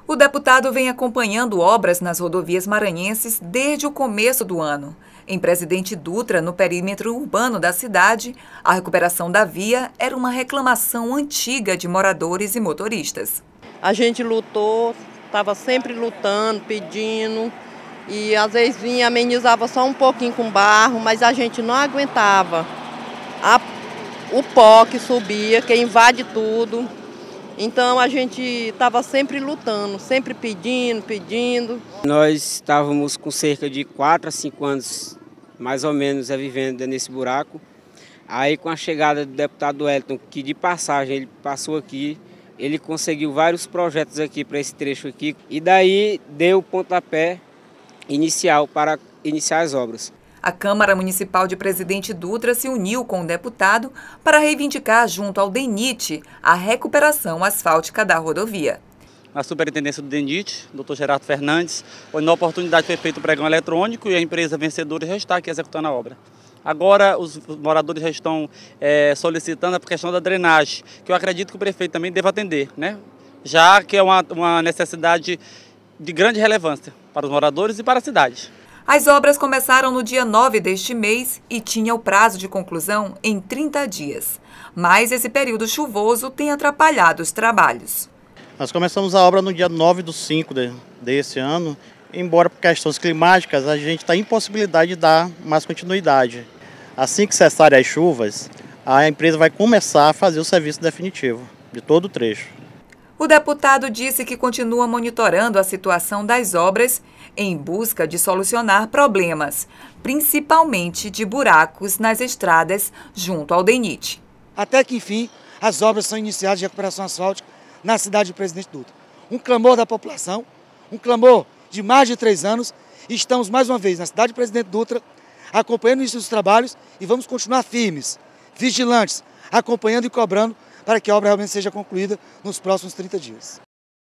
O deputado vem acompanhando obras nas rodovias maranhenses desde o começo do ano. Em Presidente Dutra, no perímetro urbano da cidade, a recuperação da via era uma reclamação antiga de moradores e motoristas. A gente lutou, estava sempre lutando, pedindo, e às vezes vinha, amenizava só um pouquinho com barro, mas a gente não aguentava. O pó que subia, que invade tudo. Então a gente estava sempre lutando, sempre pedindo. Nós estávamos com cerca de 4 a 5 anos, mais ou menos, vivendo nesse buraco. Aí com a chegada do deputado Wellington, que de passagem ele passou aqui, ele conseguiu vários projetos aqui para esse trecho aqui. E daí deu o pontapé inicial para iniciar as obras. A Câmara Municipal de Presidente Dutra se uniu com o deputado para reivindicar junto ao DENIT a recuperação asfáltica da rodovia. Na superintendência do DENIT, Dr. Gerardo Fernandes, onde na oportunidade foi feito o pregão eletrônico e a empresa vencedora já está aqui executando a obra. Agora os moradores já estão solicitando a questão da drenagem, que eu acredito que o prefeito também deva atender, né? Já que é uma necessidade de grande relevância para os moradores e para a cidade. As obras começaram no dia 9 deste mês e tinha o prazo de conclusão em 30 dias. Mas esse período chuvoso tem atrapalhado os trabalhos. Nós começamos a obra no dia 9/5 desse ano, embora por questões climáticas a gente está em impossibilidade de dar mais continuidade. Assim que cessarem as chuvas, a empresa vai começar a fazer o serviço definitivo de todo o trecho. O deputado disse que continua monitorando a situação das obras em busca de solucionar problemas, principalmente de buracos nas estradas junto ao DENIT. Até que, enfim, as obras são iniciadas de recuperação asfáltica na cidade de Presidente Dutra. Um clamor da população, um clamor de mais de 3 anos, e estamos mais uma vez na cidade de Presidente Dutra, acompanhando o início dos trabalhos e vamos continuar firmes, vigilantes, acompanhando e cobrando para que a obra realmente seja concluída nos próximos 30 dias.